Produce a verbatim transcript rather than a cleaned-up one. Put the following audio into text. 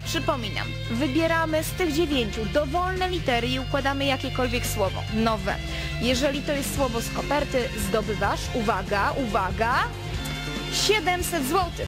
Przypominam, wybieramy z tych dziewięciu dowolne litery i układamy jakiekolwiek słowo, nowe. Jeżeli to jest słowo z koperty, zdobywasz, uwaga, uwaga, siedemset złotych.